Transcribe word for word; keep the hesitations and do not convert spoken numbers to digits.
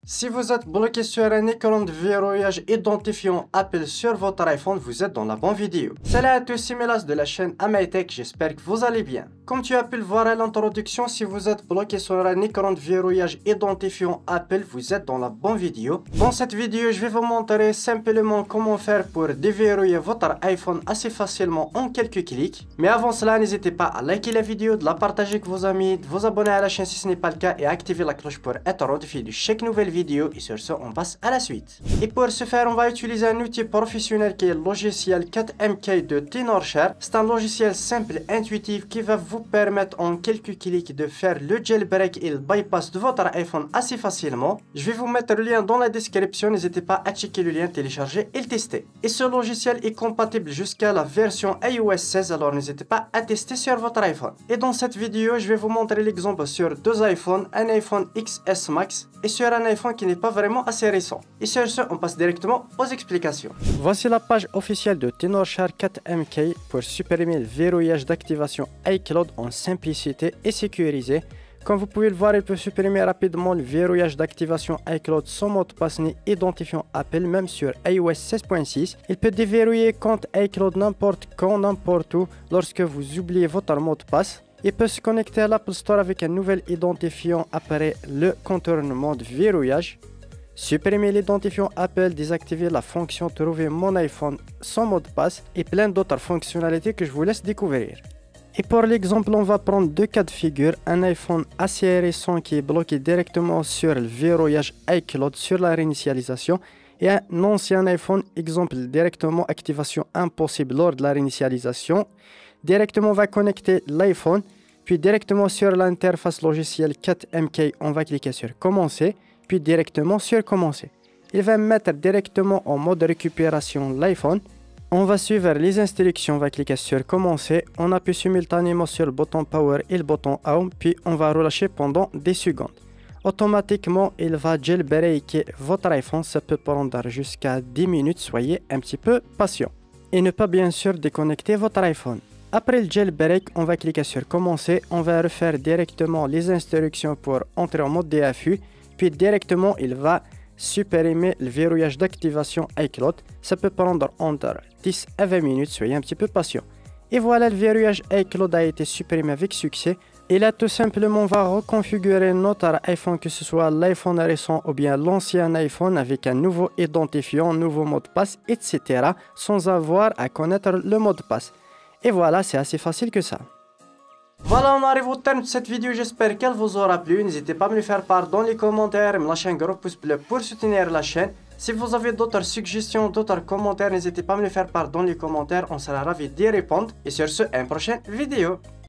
Si vous êtes bloqué sur un écran de verrouillage identifiant Apple sur votre iPhone, vous êtes dans la bonne vidéo. Salut à tous, c'est Melas de la chaîne Amaitech, j'espère que vous allez bien. Comme tu as pu le voir à l'introduction, si vous êtes bloqué sur un écran de verrouillage identifiant Apple, vous êtes dans la bonne vidéo. Dans cette vidéo, je vais vous montrer simplement comment faire pour déverrouiller votre iPhone assez facilement en quelques clics. Mais avant cela, n'hésitez pas à liker la vidéo, de la partager avec vos amis, de vous abonner à la chaîne si ce n'est pas le cas et activer la cloche pour être notifié de chaque nouvelle vidéo. Vidéo et sur ce on passe à la suite. Et pour ce faire on va utiliser un outil professionnel qui est le logiciel quatre M K de Tenorshare. C'est un logiciel simple et intuitif qui va vous permettre en quelques clics de faire le jailbreak et le bypass de votre iPhone assez facilement. Je vais vous mettre le lien dans la description, n'hésitez pas à checker le lien, télécharger et le tester. Et ce logiciel est compatible jusqu'à la version i O S seize, alors n'hésitez pas à tester sur votre iPhone. Et dans cette vidéo je vais vous montrer l'exemple sur deux iPhones, un iPhone X S Max et sur un iPhone qui n'est pas vraiment assez récent. Et sur ce, on passe directement aux explications. Voici la page officielle de Tenorshare quatre M K pour supprimer le verrouillage d'activation iCloud en simplicité et sécurisé. Comme vous pouvez le voir, il peut supprimer rapidement le verrouillage d'activation iCloud sans mot de passe ni identifiant Apple, même sur i O S seize point six. Il peut déverrouiller compte iCloud n'importe quand, n'importe où, lorsque vous oubliez votre mot de passe. Il peut se connecter à l'Apple Store avec un nouvel identifiant après le contournement de verrouillage. Supprimer l'identifiant Apple, désactiver la fonction trouver mon iPhone sans mot de passe et plein d'autres fonctionnalités que je vous laisse découvrir. Et pour l'exemple, on va prendre deux cas de figure. Un iPhone assez récent qui est bloqué directement sur le verrouillage iCloud sur la réinitialisation et un ancien iPhone, exemple directement activation impossible lors de la réinitialisation. Directement on va connecter l'iPhone, puis directement sur l'interface logicielle quatre M K, on va cliquer sur commencer, puis directement sur commencer. Il va mettre directement en mode récupération l'iPhone. On va suivre les instructions, on va cliquer sur commencer, on appuie simultanément sur le bouton power et le bouton home, puis on va relâcher pendant des secondes. Automatiquement, il va jailbreaker votre iPhone, ça peut prendre jusqu'à dix minutes, soyez un petit peu patient. Et ne pas bien sûr déconnecter votre iPhone. Après le jailbreak, on va cliquer sur commencer, on va refaire directement les instructions pour entrer en mode D F U, puis directement il va supprimer le verrouillage d'activation iCloud. Ça peut prendre entre dix à vingt minutes, soyez un petit peu patient. Et voilà, le verrouillage iCloud a été supprimé avec succès. Et là tout simplement on va reconfigurer notre iPhone, que ce soit l'iPhone récent ou bien l'ancien iPhone, avec un nouveau identifiant, un nouveau mot de passe, et cetera sans avoir à connaître le mot de passe. Et voilà, c'est assez facile que ça. Voilà, on arrive au terme de cette vidéo, j'espère qu'elle vous aura plu. N'hésitez pas à me le faire part dans les commentaires, me lâcher un gros pouce bleu pour soutenir la chaîne. Si vous avez d'autres suggestions, d'autres commentaires, n'hésitez pas à me le faire part dans les commentaires, on sera ravis d'y répondre. Et sur ce, à une prochaine vidéo.